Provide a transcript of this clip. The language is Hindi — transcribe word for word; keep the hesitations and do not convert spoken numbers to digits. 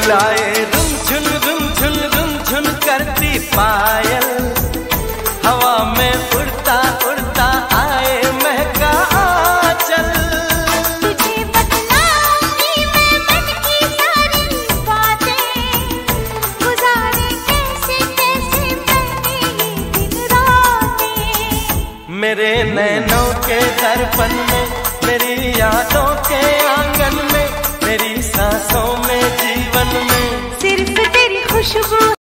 बुलाए रुमझुन रुमझुन रुमझुन करती पायल, हवा में उड़ता उड़ता आए महका आंचल। तुझे बतलाऊंगी मैं मन की सारी बातें, गुजारे कैसे कैसे मैंने ये दिन रातें। मेरे नैनों के दर्पण में, मेरी यादों के आंगन में, मेरी सांसों में, जीवन में सिर्फ तेरी खुशबू